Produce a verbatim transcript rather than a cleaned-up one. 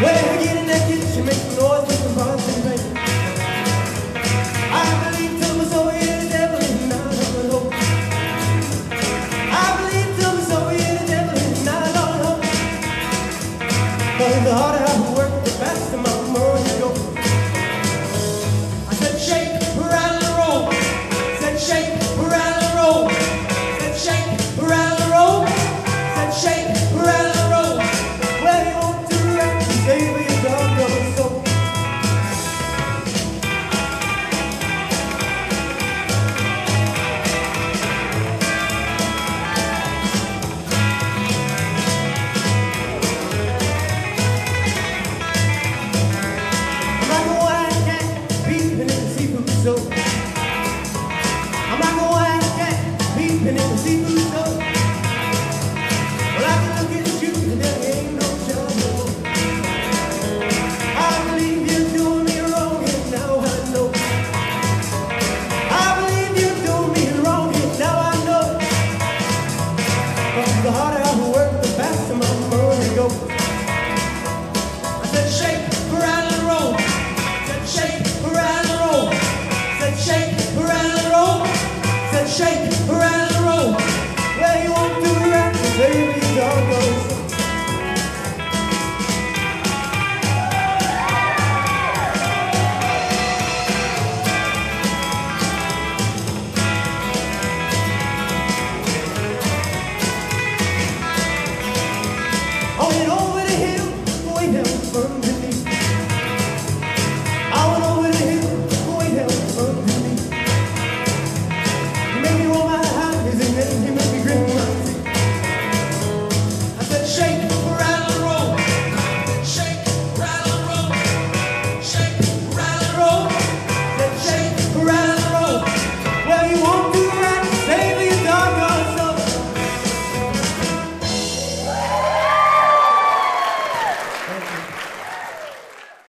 Well, you get in that kitchen, make some noise with some pots and pans. I believe till my soul in the devil is not alone. I believe till my soul in the devil is not alone. But the harder I work, the faster my money goes. I said shake, rattle, and roll. Said shake, rattle, and roll. Said shake, rattle, and roll. Said shake, rattle, and roll. Well, you want to rock, save your doggone soul. So I'm like a white cat peeping in the seafood store. Well, I can look at you and there ain't no trouble. I believe you're doing me wrong and now I know. I believe you're doing me wrong and now I know. But the harder I work, the faster my money goes. I said shake, rattle, and roll. I said shake, rattle, and roll. Said shake, rattle, and roll. Said shake, rattle, and roll. Well, you won't do it right, baby, you doggone. I went over the hill, way down from the